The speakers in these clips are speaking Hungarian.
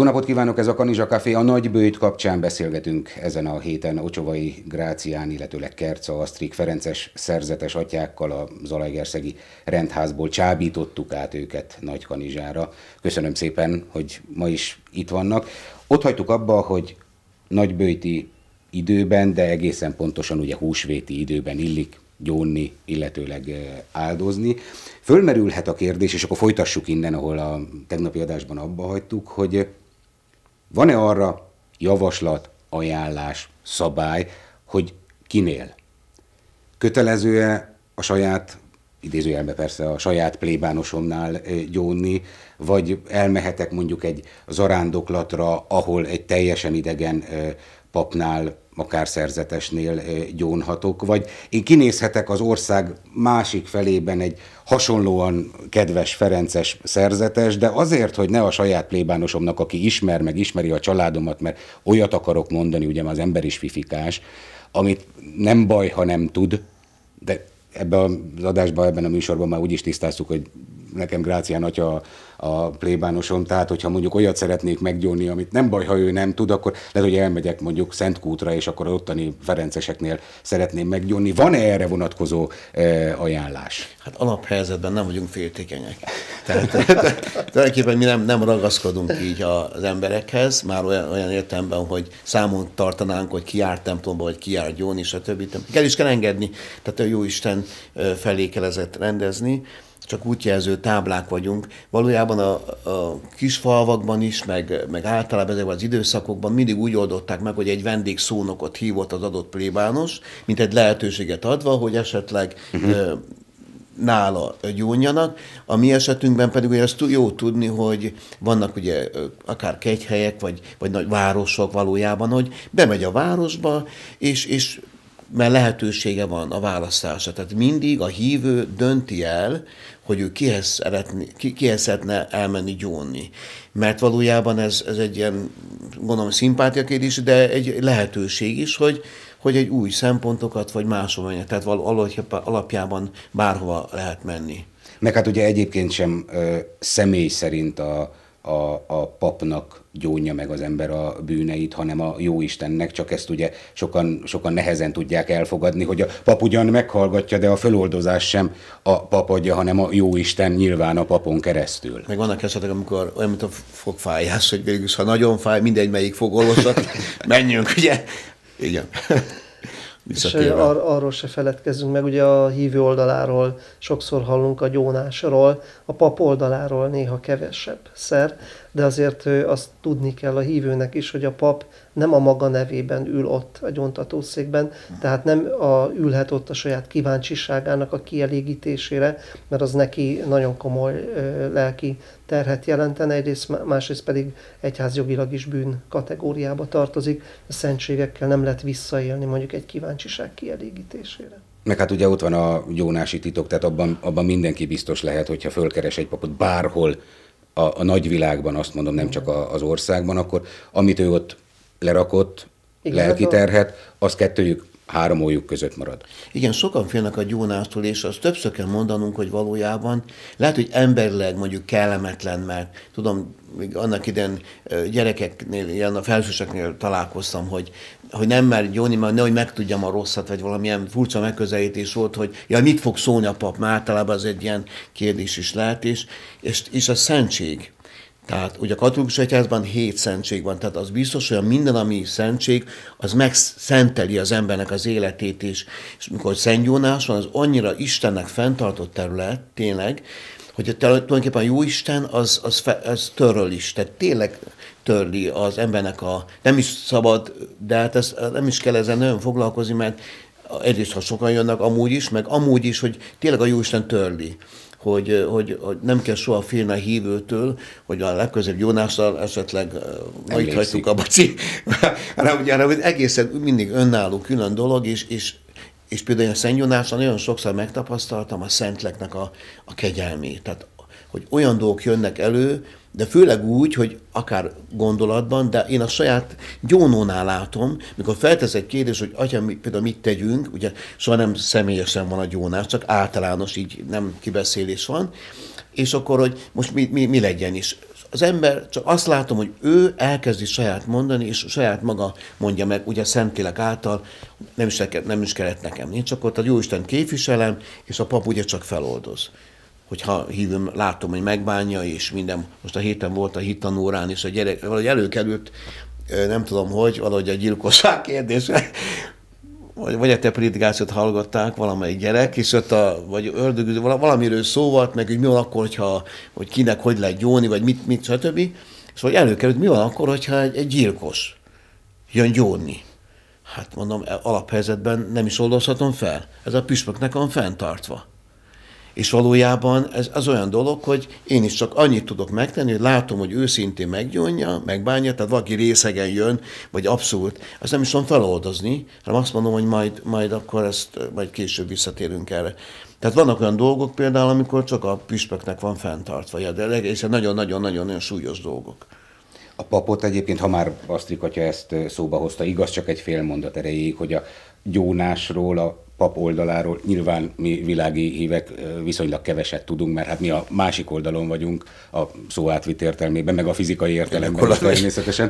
napot kívánok, ez a Kanizsa Café. A Nagybőjt kapcsán beszélgetünk ezen a héten Ocsovai Grácián, illetőleg Kerca Asztrik ferences szerzetes atyákkal. A zalaegerszegi rendházból csábítottuk át őket Nagykanizsára. Köszönöm szépen, hogy ma is itt vannak. Ott hagytuk abba, hogy nagybőjti időben, de egészen pontosan ugye húsvéti időben illik gyónni, illetőleg áldozni. Fölmerülhet a kérdés, és akkor folytassuk innen, ahol a tegnapi adásban abba hagytuk, hogy van-e arra javaslat, ajánlás, szabály, hogy kinél? Kötelező-e a saját, idézőjelben persze a saját plébánosomnál gyónni, vagy elmehetek mondjuk egy zarándoklatra, ahol egy teljesen idegen papnál, akár szerzetesnél gyónhatok, vagy én kinézhetek az ország másik felében egy hasonlóan kedves ferences szerzetes, de azért, hogy ne a saját plébánosomnak, aki ismer, meg ismeri a családomat, mert olyat akarok mondani, ugye az ember is fifikás, amit nem baj, ha nem tud, de ebben az adásban, ebben a műsorban már úgy is tisztáztuk, hogy nekem Grácián atya a plébánosom, tehát hogyha mondjuk olyat szeretnék meggyónni, amit nem baj, ha ő nem tud, akkor lehet, hogy elmegyek mondjuk Szentkútra, és akkor ottani ferenceseknél szeretném meggyónni. Van-e erre vonatkozó ajánlás? Hát alaphelyzetben nem vagyunk féltékenyek. Tehát tulajdonképpen mi nem ragaszkodunk így az emberekhez, már olyan értelemben, hogy számon tartanánk, hogy ki jár templomba, vagy ki jár gyónni, stb. Kell is kell engedni, tehát a Jóisten felé kell ezeket rendezni. Csak útjelző táblák vagyunk. Valójában a kis falvakban is, meg általában ezekben az időszakokban mindig úgy oldották meg, hogy egy vendégszónokot hívott az adott plébános, mint egy lehetőséget adva, hogy esetleg nála gyónjanak. A mi esetünkben pedig ugye ezt jó tudni, hogy vannak ugye akár kegyhelyek, vagy nagy városok valójában, hogy bemegy a városba, és mert lehetősége van a választásra. Tehát mindig a hívő dönti el, hogy ő kihez szeretne elmenni gyónni. Mert valójában ez egy ilyen, gondolom, szimpátiakérdés, de egy lehetőség is, hogy egy új szempontokat, vagy máshova menjen. Tehát alapjában bárhova lehet menni. Meg hát ugye egyébként sem személy szerint a papnak gyónja meg az ember a bűneit, hanem a Jóistennek, csak ezt ugye sokan nehezen tudják elfogadni, hogy a pap ugyan meghallgatja, de a föloldozás sem a pap adja, hanem a Jóisten nyilván a papon keresztül. Meg vannak esetek, amikor olyan, mint a fogfájás, hogy végülis, ha nagyon fáj, mindegy, melyik fogorvosat, menjünk, ugye? Igen. És arról se feledkezzünk meg, ugye a hívő oldaláról sokszor hallunk a gyónásról, a pap oldaláról néha kevesebb szer, de azért azt tudni kell a hívőnek is, hogy a pap nem a maga nevében ül ott a gyóntatószékben, tehát nem ülhet ott a saját kíváncsiságának a kielégítésére, mert az neki nagyon komoly lelki terhet jelentene, egyrészt, másrészt pedig egyházjogilag is bűn kategóriába tartozik, a szentségekkel nem lehet visszaélni mondjuk egy kíváncsiság kielégítésére. Meg hát ugye ott van a gyónási titok, tehát abban mindenki biztos lehet, hogyha fölkeres egy papot bárhol a nagyvilágban, azt mondom, nem csak az országban, akkor amit ő ott lerakott, lelki terhet, az kettőjük, három ójuk között marad. Igen, sokan félnek a gyónástól, és azt többször kell mondanunk, hogy valójában lehet, hogy emberileg mondjuk kellemetlen, mert tudom, még annak idején gyerekeknél, ilyen a felsőseknél találkoztam, hogy nem mer gyónni, mert nehogy megtudjam a rosszat, vagy valamilyen furcsa megközelítés volt, hogy ja, mit fog szólni a pap, mert általában az egy ilyen kérdés is lehet, és a szentség. Tehát ugye a katolikus egyházban 7 szentség van, tehát az biztos, hogy minden, ami szentség, az megszenteli az embernek az életét is. És mikor szentgyónás van, az annyira Istennek fenntartott terület, tényleg, hogy tulajdonképpen a Jóisten az töröl is, tehát tényleg törli az embernek nem is szabad, de hát nem is kell ezen nagyon foglalkozni, mert egyrészt, ha sokan jönnek, amúgy is, meg amúgy is, hogy tényleg a Jóisten törli. Hogy nem kell soha félni a hívőtől, hogy a legközelebb gyónással esetleg itt hagytuk a baci, hanem egészen mindig önálló külön dolog, és például a szentgyónással nagyon sokszor megtapasztaltam a szentleknek a kegyelmét. Tehát, hogy olyan dolgok jönnek elő, de főleg úgy, hogy akár gondolatban, de én a saját gyónónál látom, mikor feltesz egy kérdés, hogy atya, például mit tegyünk, ugye soha nem személyesen van a gyónás, csak általános, így nem kibeszélés van, és akkor, hogy most mi legyen is. az ember, csak azt látom, hogy ő elkezdi saját mondani, és saját maga mondja meg, ugye Szentlélek által, nem is kellett nekem, nincs, akkor a Jóisten képviselem, és a pap ugye csak feloldoz. Hogyha hívom, látom, hogy megbánja, és minden, most a héten volt a hittanórán, és a gyerek, valahogy előkerült, nem tudom hogy, valahogy a gyilkosság kérdése, vagy a te predikációt hallgatták valamelyik gyerek, és ott vagy ördögüző, valamiről szó volt, meg hogy mi van akkor, hogy kinek hogy lehet gyónni, vagy mit, stb. Szóval előkerült, mi van akkor, hogyha egy gyilkos jön gyónni. Hát mondom, alaphelyzetben nem is oldozhatom fel. Ez a püspöknek van fenntartva. És valójában ez az olyan dolog, hogy én is csak annyit tudok megtenni, hogy látom, hogy őszintén meggyónja, megbánja, tehát valaki részegen jön, vagy abszolút, azt nem is tudom feloldozni, hanem azt mondom, hogy majd akkor ezt majd később visszatérünk erre. Tehát vannak olyan dolgok például, amikor csak a püspöknek van fenntartva, de egészen nagyon-nagyon súlyos dolgok. A papot egyébként, ha már Asztrik atya ezt szóba hozta, igaz csak egy fél mondat erejéig, hogy a gyónásról, a pap oldaláról nyilván mi világi hívek viszonylag keveset tudunk, mert hát mi a másik oldalon vagyunk, a szó átvitt értelmében, meg a fizikai értelemben is természetesen.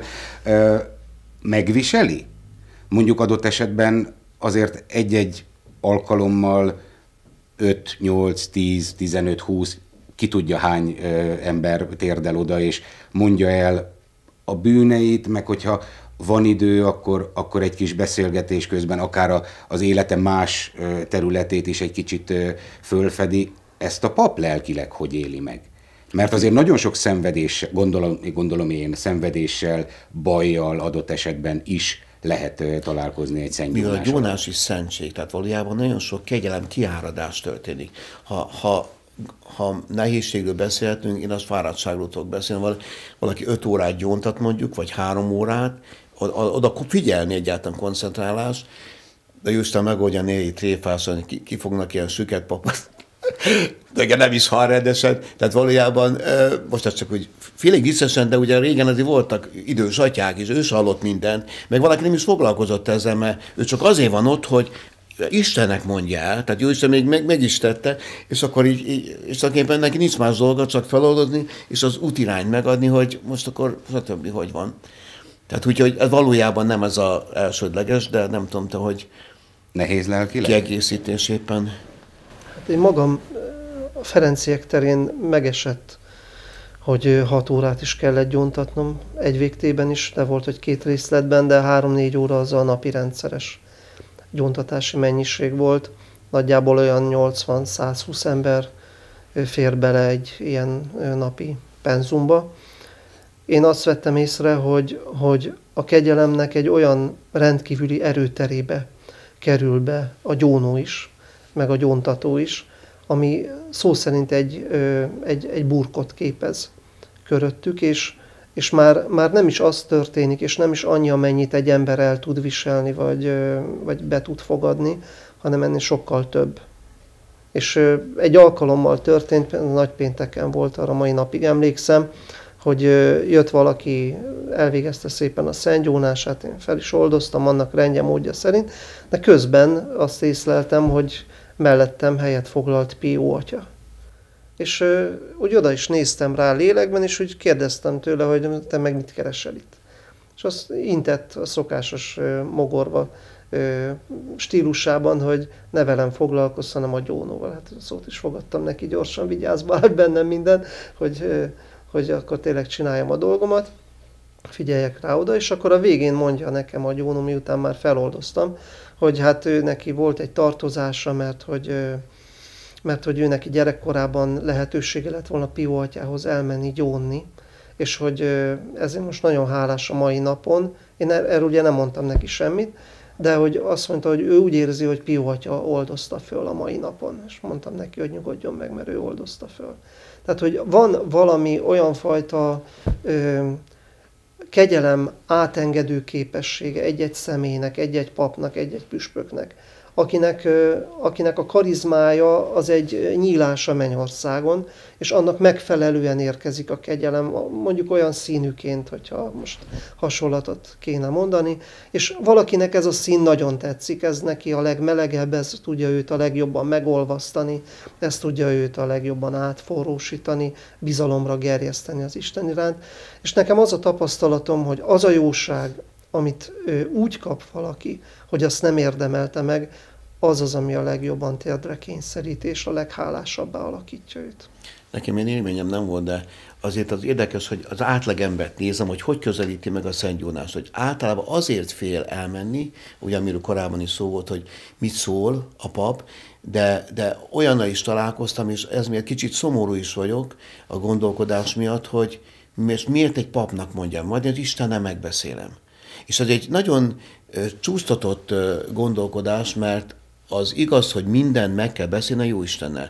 Megviseli? Mondjuk adott esetben azért egy-egy alkalommal 5, 8, 10, 15, 20, ki tudja hány ember térdel oda, és mondja el a bűneit, meg hogyha van idő, akkor egy kis beszélgetés közben akár az élete más területét is egy kicsit fölfedi. Ezt a pap lelkileg hogy éli meg? Mert azért nagyon sok szenvedés, gondolom én, szenvedéssel, bajjal adott esetben is lehet találkozni egy szentgyónással. Mivel a gyónás is szentség, tehát valójában nagyon sok kegyelem kiáradás történik. Ha nehézségről beszélhetünk, én azt fáradtságról tudok beszélni, valaki 5 órát gyóntat mondjuk, vagy 3 órát, oda figyelni egyáltalán koncentrálás, de Jóisten megoldja néhi tréfászon, kifognak ilyen süket papot, de nem is hal rendesen, tehát valójában most ez csak úgy félig viccesen, de ugye régen azért voltak idős atyák is, ő is hallott mindent, meg valaki nem is foglalkozott ezzel, mert ő csak azért van ott, hogy Istennek mondja el, tehát Jóisten még meg is tette, és akkor így és tulajdonképpen neki nincs más dolga, csak feloldozni, és az útirányt megadni, hogy most akkor stb. Hogy van. Tehát úgyhogy ez valójában nem ez az elsődleges, de nem tudom te, hogy nehéz lelkileg? Kiegészítéséppen. Hát én magam a Ferenciek terén megesett, hogy 6 órát is kellett gyóntatnom, egy végtében is, de volt, hogy 2 részletben, de 3-4 óra az a napi rendszeres gyóntatási mennyiség volt. Nagyjából olyan 80-120 ember fér bele egy ilyen napi penzumba. Én azt vettem észre, hogy a kegyelemnek egy olyan rendkívüli erőterébe kerül be a gyónó is, meg a gyóntató is, ami szó szerint egy burkot képez köröttük, és már nem is az történik, és nem is annyi, amennyit egy ember el tud viselni, vagy be tud fogadni, hanem ennél sokkal több. És egy alkalommal történt, nagypénteken volt, arra mai napig emlékszem, hogy jött valaki, elvégezte szépen a szentgyónását, én fel is oldoztam annak rendje módja szerint, de közben azt észleltem, hogy mellettem helyet foglalt Pió atya. És úgy oda is néztem rá lélekben, és úgy kérdeztem tőle, hogy te meg mit keresel itt. És azt intett a szokásos mogorva stílusában, hogy ne velem foglalkozz, hanem a gyónóval. Hát szót is fogadtam neki, gyorsan vigyázba állt bennem minden, hogy akkor tényleg csináljam a dolgomat, figyeljek rá oda, és akkor a végén mondja nekem a gyónó, miután már feloldoztam, hogy hát ő neki volt egy tartozása, mert hogy ő neki gyerekkorában lehetősége lett volna Pió atyához elmenni gyónni, és hogy ezért most nagyon hálás a mai napon. Én erről ugye nem mondtam neki semmit, de hogy azt mondta, hogy ő úgy érzi, hogy Pió atya oldozta föl a mai napon, és mondtam neki, hogy nyugodjon meg, mert ő oldozta föl. Tehát, hogy van valami olyan fajta kegyelem átengedő képessége egy-egy személynek, egy-egy papnak, egy-egy püspöknek, akinek a karizmája az egy nyílás a mennyországon, és annak megfelelően érkezik a kegyelem, mondjuk olyan színűként, hogyha most hasonlatot kéne mondani, és valakinek ez a szín nagyon tetszik, ez neki a legmelegebb, ez tudja őt a legjobban megolvasztani, ez tudja őt a legjobban átforrósítani, bizalomra gerjeszteni az Isten iránt. És nekem az a tapasztalatom, hogy az a jóság, amit úgy kap valaki, hogy azt nem érdemelte meg, az az, ami a legjobban térdre kényszerít, és a leghálásabbá alakítja őt. Nekem ilyen élményem nem volt, de azért az érdekes, hogy az átlegembert nézem, hogy közelíti meg a Szent Jónást, hogy általában azért fél elmenni, ugye amiről korábban is szó volt, hogy mit szól a pap, de olyannal is találkoztam, és ez miatt kicsit szomorú is vagyok a gondolkodás miatt, hogy miért egy papnak mondjam, majd az Istennel megbeszélem. És ez egy nagyon csúsztatott gondolkodás, mert az igaz, hogy mindent meg kell beszélni a Jóistennel.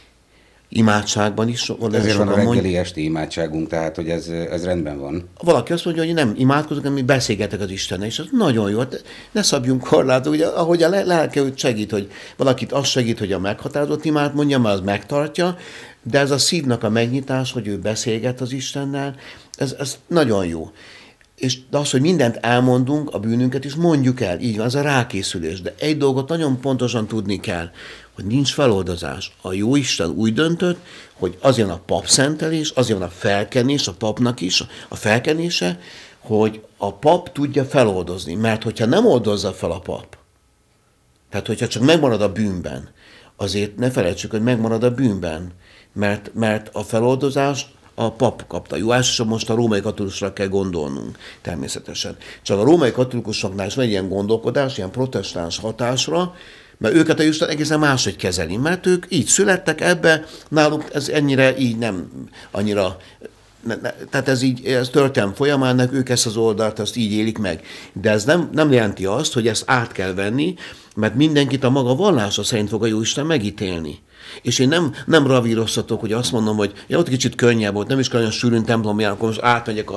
Imádságban is. Ezért van a reggeli esti imádságunk, tehát hogy ez rendben van. Valaki azt mondja, hogy nem imádkozok, hanem beszélgetek az Istennel, és ez nagyon jó. Ne szabjunk korlátot, ugye, ahogy a lelke őt segít, hogy valakit az segít, hogy a meghatározott imát mondja, mert az megtartja, de ez a szívnak a megnyitás, hogy ő beszélget az Istennel, ez nagyon jó. De az, hogy mindent elmondunk, a bűnünket is mondjuk el, így van, ez a rákészülés. De egy dolgot nagyon pontosan tudni kell, hogy nincs feloldozás. A Jóisten úgy döntött, hogy az jön a papszentelés, az jön a felkenés, a papnak is, a felkenése, hogy a pap tudja feloldozni. Mert hogyha nem oldozza fel a pap, tehát hogyha csak megmarad a bűnben, azért ne felejtsük, hogy megmarad a bűnben, mert a feloldozást a pap kapta. Jó, elsősorban most a római katolikusra kell gondolnunk, természetesen. Csak a római katolikusoknál is van egy ilyen gondolkodás, ilyen protestáns hatásra, mert őket a Isten egészen máshogy kezeli, mert ők így születtek ebbe, náluk ez ennyire így nem annyira, tehát ez történelem folyamán, ők ezt az oldalt, azt így élik meg. De ez nem jelenti azt, hogy ezt át kell venni, mert mindenkit a maga vallása szerint fog a Jóisten megítélni. És én nem ravíroztatok, hogy azt mondom, hogy ja, ott kicsit könnyebb volt, nem is kell olyan sűrűn templom jár, akkor most átmegyek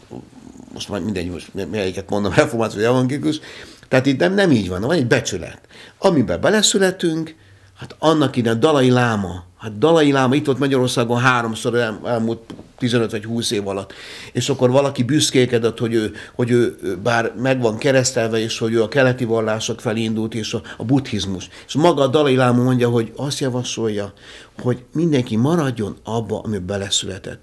most már mindegy, most melyiket mondom, református vagy evangélikus. Tehát itt nem így van, van egy becsület. Amiben beleszületünk, hát annak idején Dalai Láma itt volt Magyarországon 3-szor elmúlt 15 vagy 20 év alatt. És akkor valaki büszkélkedett, hogy ő bár meg van keresztelve, és hogy ő a keleti vallások felé indult, és a buddhizmus. És maga a Dalai Láma mondja, hogy azt javasolja, hogy mindenki maradjon abba, ami beleszületett.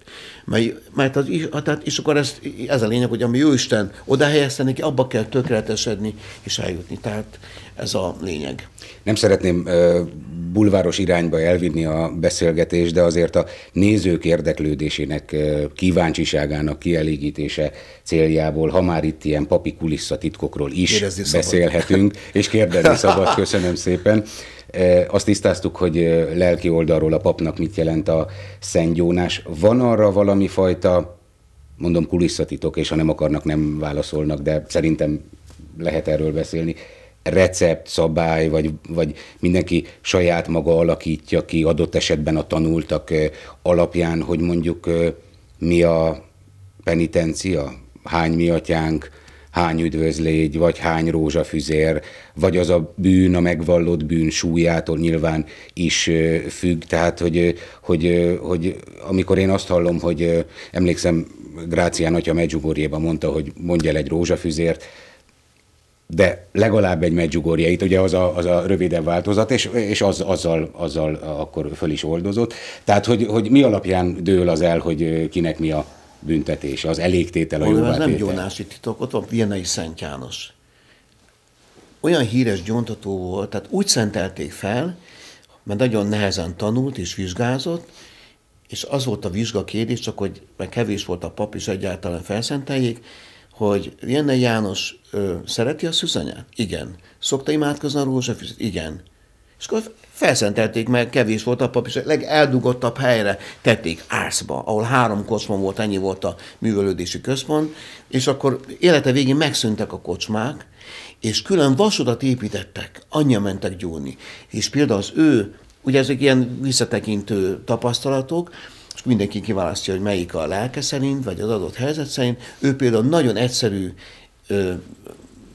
És akkor ez a lényeg, hogy ami Jóisten oda helyezte neki, abba kell tökéletesedni és eljutni. Tehát ez a lényeg. Nem szeretném bulváros irányba elvinni a beszélgetést, de azért a nézők érdeklődésének, kíváncsiságának kielégítése céljából, ha már itt ilyen papi kulisszatitkokról is beszélhetünk, és kérdezni szabad, köszönöm szépen. Azt tisztáztuk, hogy lelki oldalról a papnak mit jelent a Szent Jónás. Van arra valami fajta, mondom kulisszatitok, és ha nem akarnak, nem válaszolnak, de szerintem lehet erről beszélni, recept, szabály, vagy mindenki saját maga alakítja ki, adott esetben a tanultak alapján, hogy mondjuk mi a penitencia, hány mi atyánk, hány üdvözlégy, vagy hány rózsafüzér, vagy az a bűn, a megvallott bűn súlyától nyilván is függ. Tehát, hogy amikor én azt hallom, hogy emlékszem, Grácián atya Medjugorjéban mondta, hogy mondj el egy rózsafüzért, de legalább egy Medjugorje, itt ugye az a rövidebb változat, és azzal akkor föl is oldozott. Tehát, hogy mi alapján dől az el, hogy kinek mi a büntetése, az elégtétel, a jóvátétel. Ez nem gyónási titok, ott van Viennai Szent János. Olyan híres gyóntató volt, tehát úgy szentelték fel, mert nagyon nehezen tanult és vizsgázott, és az volt a vizsgakérdés, csak hogy meg kevés volt a pap is egyáltalán felszenteljék, hogy Viennai János szereti a szűzanyát? Igen. Szokta imádkozni a rózsafüzet? Igen. És akkor felszentelték meg, kevés volt a pap, és a legeldugottabb helyre tették Árszba, ahol 3 kocsma volt, ennyi volt a művelődési központ, és akkor élete végén megszűntek a kocsmák, és külön vasutat építettek, annyian mentek gyónni. És például az ugye ezek ilyen visszatekintő tapasztalatok, és mindenki kiválasztja, hogy melyik a lelke szerint, vagy az adott helyzet szerint. Ő például nagyon egyszerű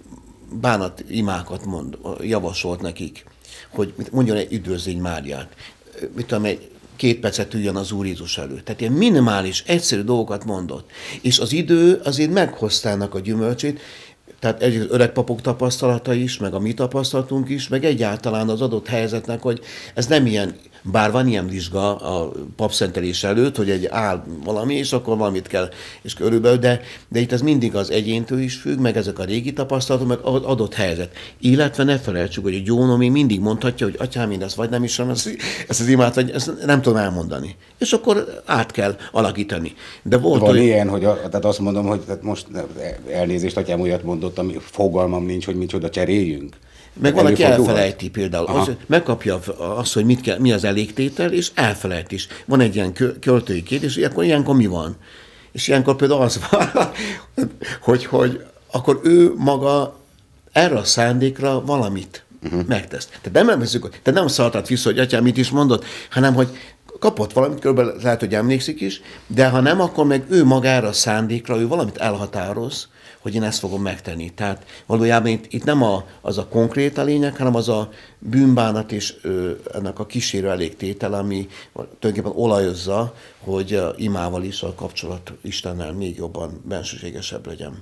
bánat imákat javasolt nekik, hogy mondjon egy üdvözlégy Máriát. Mit tudom, egy 2 percet üljön az Úr Jézus előtt. Tehát ilyen minimális, egyszerű dolgokat mondott. És az idő azért meghozta ennek a gyümölcsét, tehát egy öreg papok tapasztalata is, meg a mi tapasztalatunk is, meg egyáltalán az adott helyzetnek, hogy ez nem ilyen, bár van ilyen vizsga a papszentelés előtt, hogy egy áll valami, és akkor valamit kell, és körülbelül, de itt ez mindig az egyéntől is függ, meg ezek a régi tapasztalatok, meg adott helyzet. Illetve ne felejtsük, hogy a Jónó még mindig mondhatja, hogy atyám, én ezt vagy nem ismerem, ezt az imát, vagy ezt nem tudom elmondani. És akkor át kell alakítani. De volt van ilyen, hogy tehát azt mondom, hogy tehát most elnézést, atyám olyat mondott, ami fogalmam nincs, hogy micsoda cseréljünk. Meg valaki elfelejti például. Megkapja azt, hogy mi az elégtétel, és elfelejt is. Van egy ilyen költői kérdés, hogy akkor ilyenkor mi van? És ilyenkor például az van, hogy akkor ő maga erre a szándékra valamit megtesz. Tehát nem szaltat vissza, hogy atyám mit is mondott, hanem hogy kapott valamit, körülbelül lehet, hogy emlékszik is, de ha nem, akkor meg ő magára a szándékra, ő valamit elhatároz, hogy én ezt fogom megtenni. Tehát valójában itt nem az a konkrét a lényeg, hanem az a bűnbánat és ennek a kísérő elégtétel, ami tulajdonképpen olajozza, hogy imával is a kapcsolat Istennel még jobban bensőségesebb legyen.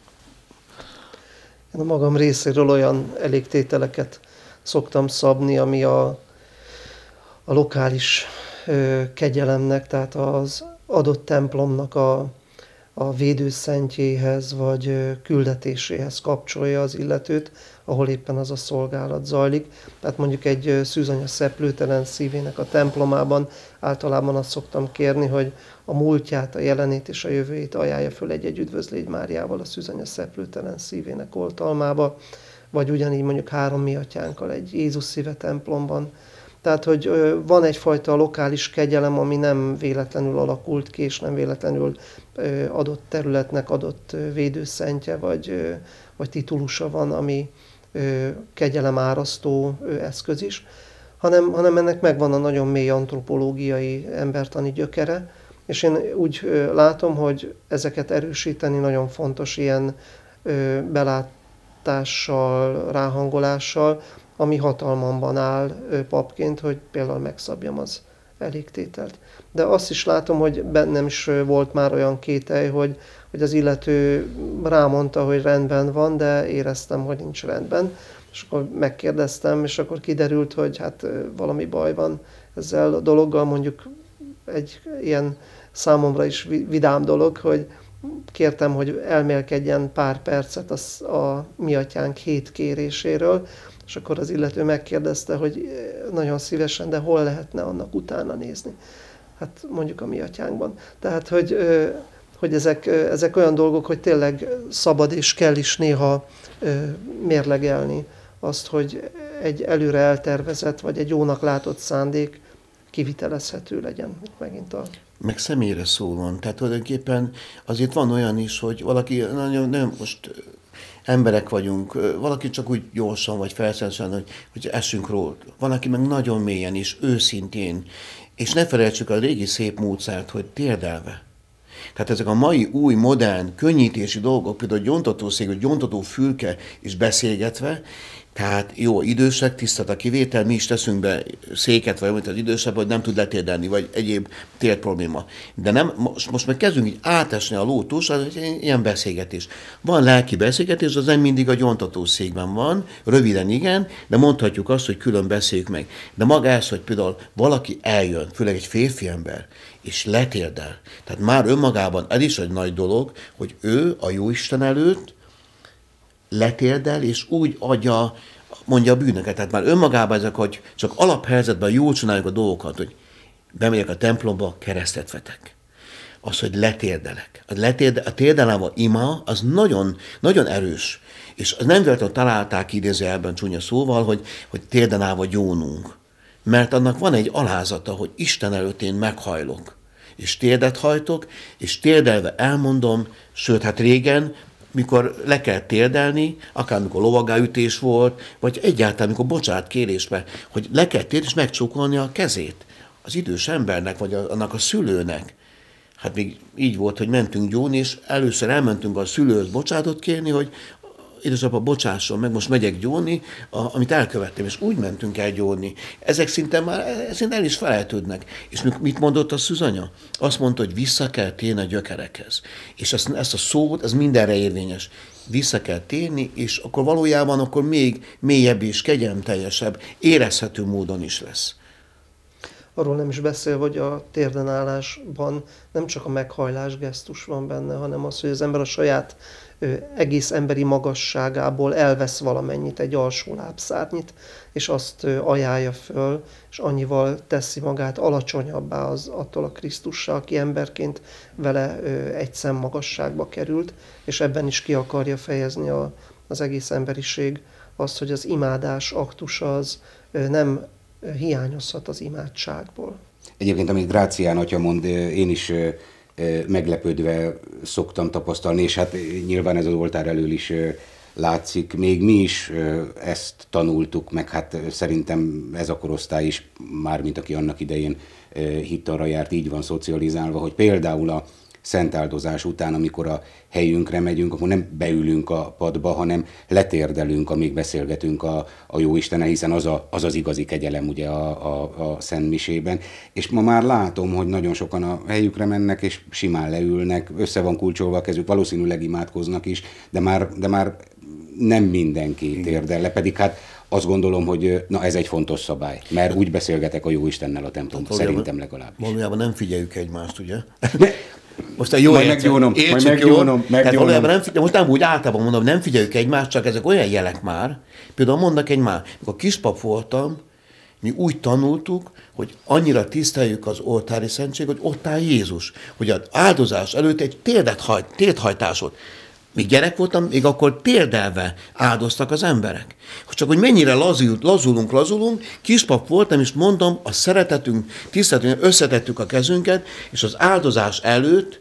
Én a magam részéről olyan elégtételeket szoktam szabni, ami a lokális kegyelemnek, tehát az adott templomnak a védőszentjéhez vagy küldetéséhez kapcsolja az illetőt, ahol éppen az a szolgálat zajlik. Tehát mondjuk egy szűzanya szeplőtelen szívének a templomában általában azt szoktam kérni, hogy a múltját, a jelenét és a jövőjét ajánlja föl egy üdvözlégy Máriával a szűzanya szeplőtelen szívének oltalmába, vagy ugyanígy mondjuk 3 mi atyánkkal egy Jézus szíve templomban. Tehát, hogy van egyfajta lokális kegyelem, ami nem véletlenül alakult ki, és nem véletlenül adott területnek adott védőszentje, vagy titulusa van, ami kegyelem árasztó eszköz is, hanem ennek megvan a nagyon mély antropológiai, embertani gyökere, és én úgy látom, hogy ezeket erősíteni nagyon fontos ilyen belátással, ráhangolással, ami hatalmamban áll papként, hogy például megszabjam az elégtételt. De azt is látom, hogy bennem is volt már olyan kételj, hogy az illető rámondta, hogy rendben van, de éreztem, hogy nincs rendben. És akkor megkérdeztem, és akkor kiderült, hogy hát valami baj van ezzel a dologgal, mondjuk egy ilyen számomra is vidám dolog, hogy kértem, hogy elmélkedjen pár percet a mi atyánk 7 kéréséről, és akkor az illető megkérdezte, hogy nagyon szívesen, de hol lehetne annak utána nézni? Hát mondjuk a mi atyánkban. Tehát, hogy ezek olyan dolgok, hogy tényleg szabad és kell is néha mérlegelni azt, hogy egy előre eltervezett, vagy egy jónak látott szándék kivitelezhető legyen. Megint meg személyre szólon. Tehát tulajdonképpen azért van olyan is, hogy valaki nagyon most emberek vagyunk, valaki csak úgy gyorsan vagy felszerűen, hogy essünk róla. Van, aki meg nagyon mélyen is, őszintén. És ne felejtsük a régi szép módszert, hogy térdelve. Tehát ezek a mai új, modern, könnyítési dolgok, például a gyontatószék, vagy gyontatófülke is beszélgetve, tehát jó, idősek, tisztelt a kivétel, mi is teszünk be széket, vagy amit az idősebb, hogy nem tud letérdelni, vagy egyéb tért probléma. De nem, most meg kezdünk így átesni a ló túlsán, ilyen beszélgetés. Van lelki beszélgetés, az nem mindig a gyontatószékben van, röviden igen, de mondhatjuk azt, hogy külön beszéljük meg. De maga ez, hogy például valaki eljön, főleg egy férfi ember, és letérdel. Tehát már önmagában ez is egy nagy dolog, hogy ő a Jóisten előtt letérdel, és úgy mondja a bűnöket. Tehát már önmagában ezek, hogy csak alaphelyzetben jól csináljuk a dolgokat, hogy bemegyek a templomba, keresztet vetek. Az, hogy letérdelek. A térdelem, a ima, az nagyon, nagyon erős. És az nem véletlenül találták idézőjelben csúnya szóval, hogy térden állva gyónunk. Mert annak van egy alázata, hogy Isten előtt én meghajlok. És térdet hajtok, és térdelve elmondom, sőt, hát régen, mikor le kell térdelni, akár mikor lovagáütés volt, vagy egyáltalán, mikor bocsánatkérésbe, hogy le kell térdelni, és megcsókolni a kezét az idős embernek, vagy annak a szülőnek. Hát még így volt, hogy mentünk gyónni, és először elmentünk a szülőhöz bocsánatot kérni, hogy édesapa, bocsásson meg, most megyek gyónni, amit elkövettem, és úgy mentünk el gyónni. Ezek szinte már el is felejtődnek. És mit mondott a szűzanya? Azt mondta, hogy vissza kell térni a gyökerekhez. És ezt a szót, ez mindenre érvényes. Vissza kell térni, és akkor valójában akkor még mélyebb és kegyelmteljesebb, érezhető módon is lesz. Arról nem is beszél, hogy a térdenállásban nem csak a meghajlás gesztus van benne, hanem az, hogy az ember a saját egész emberi magasságából elvesz valamennyit, egy alsó lábszárnyit, és azt ajánlja föl, és annyival teszi magát alacsonyabbá attól a Krisztussal, aki emberként vele egy szem magasságba került, és ebben is ki akarja fejezni az egész emberiség azt, hogy az imádás aktusa az nem hiányozhat az imádságból. Egyébként, amit Grácián atya mond, én is meglepődve szoktam tapasztalni, és hát nyilván ez az oltár elől is látszik. Még mi is ezt tanultuk, meg hát szerintem ez a korosztály is, mármint aki annak idején hittanra járt, így van szocializálva, hogy például a szentáldozás után, amikor a helyünkre megyünk, akkor nem beülünk a padba, hanem letérdelünk, amíg beszélgetünk a Jóistennel, hiszen az az igazi kegyelem ugye a szentmisében. És ma már látom, hogy nagyon sokan a helyükre mennek, és simán leülnek, össze van kulcsolva a kezük, valószínűleg imádkoznak is, de már nem mindenki térdel le, pedig hát azt gondolom, hogy ez egy fontos szabály, mert úgy beszélgetek a Jóistennel a templomban, szerintem legalábbis. Valójában nem figyeljük egymást, ugye? Most a jó meggyónom. Tehát valójában most nem úgy általában mondom, nem figyeljük egymást, csak ezek olyan jelek már. Például mondnak egy már, amikor kispap voltam, mi úgy tanultuk, hogy annyira tiszteljük az oltári szentség, hogy ott áll Jézus, hogy az áldozás előtt egy térdhajtásot. Még gyerek voltam, még akkor térdelve áldoztak az emberek. Csak hogy mennyire lazulunk, kispap voltam, és mondom, a szeretetünk, tiszteletünk, összetettük a kezünket, és az áldozás előtt,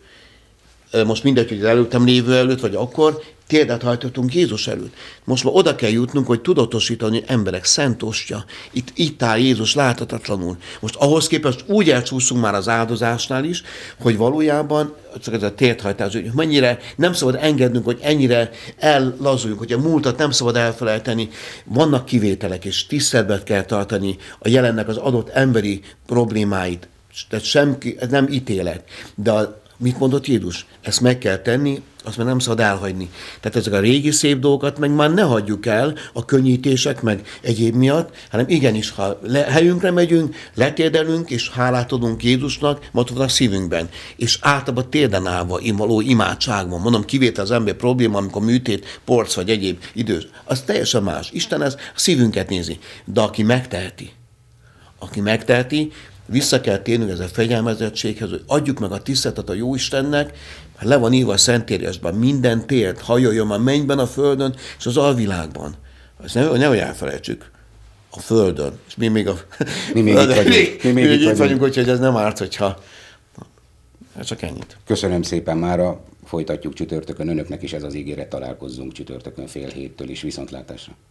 most mindegy, hogy az előttem lévő előtt, vagy akkor, térdet hajtottunk Jézus előtt. Most már oda kell jutnunk, hogy tudatosítani, hogy emberek szent ostya. Itt áll Jézus láthatatlanul. Most ahhoz képest úgy elcsúszunk már az áldozásnál is, hogy valójában csak ez a térthajtás, hogy mennyire nem szabad engednünk, hogy ennyire ellazuljunk, hogy a múltat nem szabad elfelejteni. Vannak kivételek, és tiszteletben kell tartani a jelennek az adott emberi problémáit. Tehát semki, ez nem ítélet. De mit mondott Jézus? Ezt meg kell tenni, azt már nem szabad elhagyni. Tehát ezek a régi szép dolgokat meg már ne hagyjuk el a könnyítések meg egyéb miatt, hanem igenis, ha helyünkre megyünk, letérdelünk, és hálát adunk Jézusnak, matodnak szívünkben. És általában térden állva, való imádságban, mondom, kivétel az ember probléma, amikor műtét, porc vagy egyéb idős, az teljesen más. Isten ez a szívünket nézi. De aki megteheti, vissza kell térnünk ez a fegyelmezettséghez, hogy adjuk meg a tiszteletet a Jóistennek, mert le van írva a Szentírásban, minden tért hajoljon a mennyben, a földön és az alvilágban. Ezt nehogy elfelejtsük. A földön. És mi még itt vagyunk, úgyhogy ez nem árt, hogyha... Hát csak ennyit. Köszönöm szépen mára, folytatjuk csütörtökön, önöknek is ez az ígéret, találkozzunk csütörtökön 6:30 is, viszontlátásra.